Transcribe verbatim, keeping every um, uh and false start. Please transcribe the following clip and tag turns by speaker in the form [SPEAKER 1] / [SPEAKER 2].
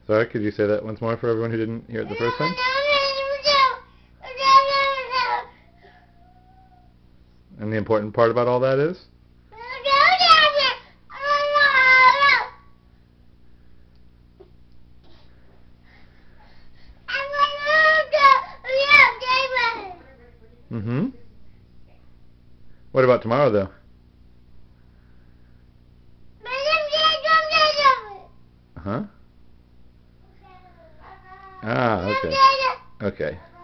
[SPEAKER 1] Sorry, could you say that once more for everyone who didn't hear it the first time? And the important part about all that is? Mm-hmm. What about tomorrow, though? Huh? Ah, okay. Okay.